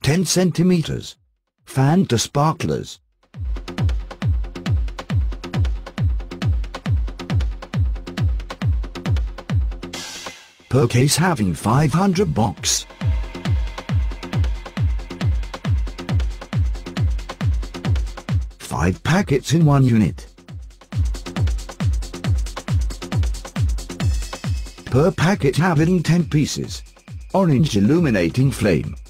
10 centimeters. Fantaa Sparklers. Per case having 500 box. Five packets in one unit. Per packet having 10 pieces. Orange illuminating flame.